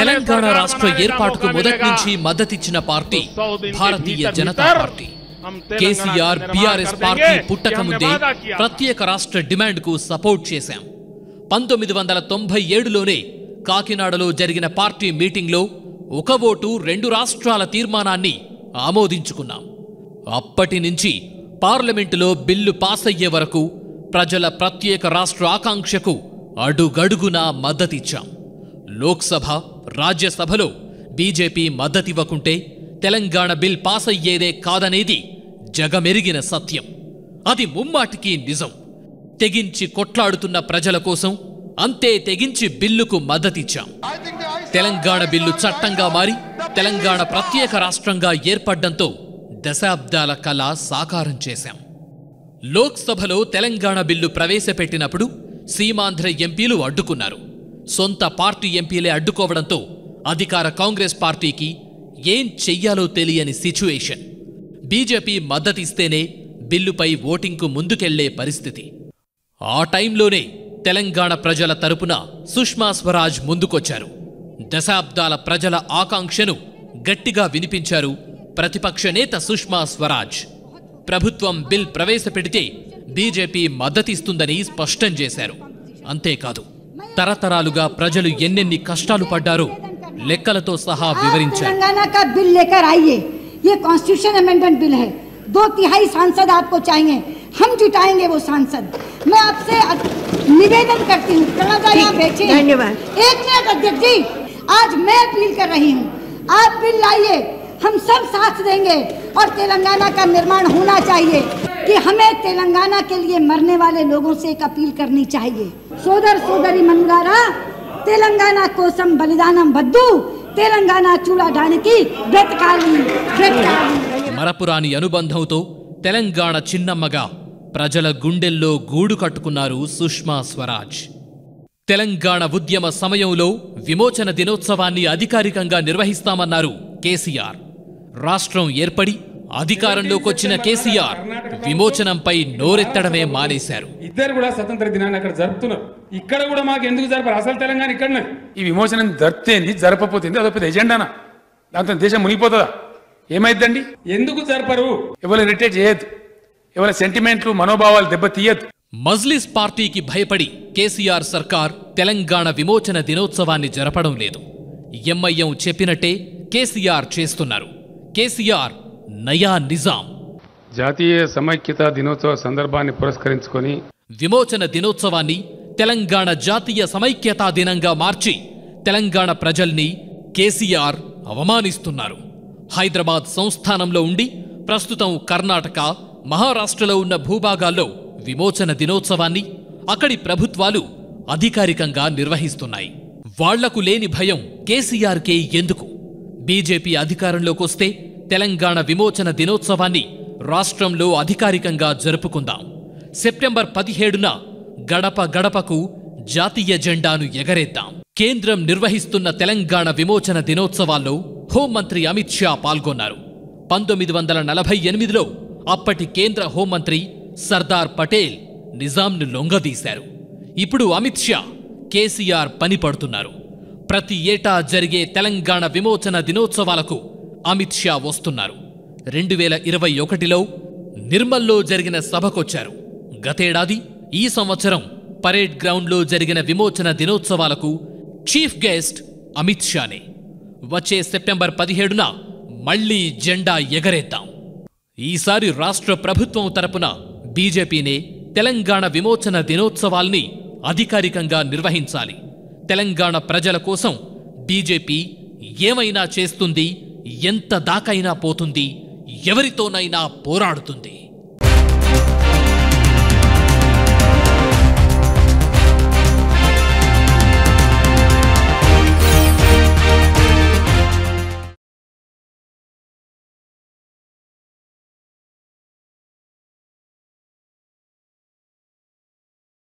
తెలంగాణ రాష్ట్ర ఏర్పాటుకు మొదటి నుంచి మద్దతిచ్చిన party Bharatiya Janata party. KCR BRS party పుట్టక ముందే ప్రత్యేక రాష్ట్ర డిమాండ్కు సపోర్ట్ చేశాం. 1997లోనే కాకినాడలో జరిగిన పార్టీ మీటింగ్లో ఒక ఓటు రెండు రాష్ట్రాల తీర్మానాన్ని ఆమోదించుకున్నాం. అప్పటి నుంచి పార్లమెంటులో బిల్లు పాస్ అయ్యే వరకు ప్రజల ప్రత్యేక రాష్ట్ర ఆకాంక్షకు అడుగడుగునా మద్దతిచ్చాం. లోక్సభ, రాజ్యసభలో బీజేపీ మద్దతివ్వకుంటే తెలంగాణ బిల్ పాస్ అయ్యేదే కాదనేది జగమెరిగిన సత్యం. అది ముమ్మాటికి నిజం. తెగించి కొట్లాడుతున్న ప్రజల కోసం అంతే తెగించి బిల్లుకు మద్దతిచ్చాం. తెలంగాణ బిల్లు చట్టంగా మారి తెలంగాణ ప్రత్యేక రాష్ట్రంగా ఏర్పడ్డంతో దశాబ్దాల కల సాకారం చేశాం. లోక్సభలో తెలంగాణ బిల్లు ప్రవేశపెట్టినప్పుడు సీమాంధ్ర ఎంపీలు అడ్డుకున్నారు. సొంత పార్టీ ఎంపీలే అడ్డుకోవడంతో అధికార కాంగ్రెస్ పార్టీకి ఏం చెయ్యాలో తెలియని సిచ్యువేషన్. బీజేపీ మద్దతిస్తేనే బిల్లుపై ఓటింగ్కు ముందుకెళ్లే పరిస్థితి. ఆ టైంలోనే తెలంగాణ ప్రజల తరపున సుష్మా స్వరాజ్ ముందుకొచ్చారు. దశాబ్దాల ప్రజల ఆకాంక్షను గట్టిగా వినిపించారు ప్రతిపక్ష నేత సుష్మా స్వరాజ్. ప్రభుత్వం బిల్ ప్రవేశపెడితే బీజేపీ మద్దతిస్తుందని స్పష్టం చేశారు. అంతేకాదు, తరతరాలుగా ప్రజలు ఎన్నెన్ని కష్టాలు పడ్డారో లెక్కలతో సహా వివరించారు. తెలంగాణ का बिल लेकर आइए, ये कॉन्स्टिट्यूशन अमेंडमेंट बिल है. 2/3 सांसद आपको चाहिए, हम जुटाएंगे वो सांसद. मैं आपसे निवेदन करती हूँ, यहाँ बैठे. धन्यवाद. 1 मिनट अध्यक्ष जी, आज मैं अपील कर रही हूँ, आप बिल लाइए, हम सब साथ देंगे और तेलंगाना का निर्माण होना चाहिए. कि हमें तेलंगाना के लिए मरने वाले लोगों से एक अपील करनी चाहिए. सोदर सोदरी मनुलारा, तेलंगाना कोसम बलिदानम वद्दू, तेलंगाना చూడడానికి బ్రతకాలి. మరపురాని అనుబంధంతో తెలంగాణ చిన్నమ్మగా ప్రజల గుండెల్లో గూడు కట్టుకున్నారు సుష్మా స్వరాజ్. తెలంగాణ ఉద్యమ సమయంలో విమోచన దినోత్సవాన్ని అధికారికంగా నిర్వహిస్తామన్నారు కేసీఆర్. రాష్ట్రం ఏర్పడి అధికారంలోకొచ్చిన కేసీఆర్ విమోచనంపై నోరెత్తడమే మానేశారు. ఇద్దరు కూడా స్వతంత్ర దినాన్ని అక్కడ జరుపుతున్నారు. ఇక్కడ కూడా మాకు ఎందుకు జరపరు? అసలు తెలంగాణ ఇక్కడ ఈ విమోచనం జరిపితేంది, జరపపోతుంది అదో పెద్ద ఎజెండానా? దాంతో దేశం మునిగిపోతుందా? ఏమైందండి? ఎందుకు జరపరు? ఎవరు రిటైర్ చేయొద్దు, ఎవరి సెంటిమెంట్లు మనోభావాలు దెబ్బతీయద్దు. మజ్లిస్ పార్టీకి భయపడి కేసీఆర్ సర్కార్ తెలంగాణ విమోచన దినోత్సవాన్ని జరపడం లేదు. ఎంఐఎం చెప్పినట్టే కేసీఆర్ చేస్తున్నారు. కేసీఆర్ నయా నిజాం. జాతీయ సమైక్యతా దినోత్సవ సందర్భాన్ని పురస్కరించుకొని విమోచన దినోత్సవాన్ని తెలంగాణ జాతీయ సమైక్యతా దినంగా మార్చి తెలంగాణ ప్రజల్ని కేసీఆర్ అవమానిస్తున్నారు. హైదరాబాద్ సంస్థానంలో ఉండి ప్రస్తుతం కర్ణాటక, మహారాష్ట్రలో ఉన్న భూభాగాల్లో విమోచన దినోత్సవాన్ని అక్కడి ప్రభుత్వాలు అధికారికంగా నిర్వహిస్తున్నాయి. వాళ్లకు లేని భయం కేసీఆర్కే ఎందుకు? బీజేపీ అధికారంలోకొస్తే తెలంగాణ విమోచన దినోత్సవాన్ని రాష్ట్రంలో అధికారికంగా జరుపుకుందాం. సెప్టెంబర్ 17న గడప గడపకు జాతీయ జెండాను ఎగరేద్దాం. కేంద్రం నిర్వహిస్తున్న తెలంగాణ విమోచన దినోత్సవాల్లో హోంమంత్రి అమిత్ షా పాల్గొన్నారు. 1948లో అప్పటి కేంద్ర హోంమంత్రి సర్దార్ పటేల్ నిజాంను లొంగదీశారు. ఇప్పుడు అమిత్ షా, కేసీఆర్ పని పడుతున్నారు. ప్రతి ఏటా జరిగే తెలంగాణ విమోచన దినోత్సవాలకు అమిత్ షా వస్తున్నారు. 2021లో నిర్మల్లో జరిగిన సభకొచ్చారు. గతేడాది ఈ సంవత్సరం పరేడ్ గ్రౌండ్లో జరిగిన విమోచన దినోత్సవాలకు చీఫ్ గెస్ట్ అమిత్ షానే. వచ్చే సెప్టెంబర్ 17న మళ్లీ జెండా ఎగరేద్దాం. ఈసారి రాష్ట్ర ప్రభుత్వం తరపున బీజేపీనే తెలంగాణ విమోచన దినోత్సవాల్ని అధికారికంగా నిర్వహించాలి. తెలంగాణ ప్రజల కోసం బీజేపీ ఏమైనా చేస్తుంది, ఎంత దాకైనా పోతుంది, ఎవరితోనైనా పోరాడుతుంది.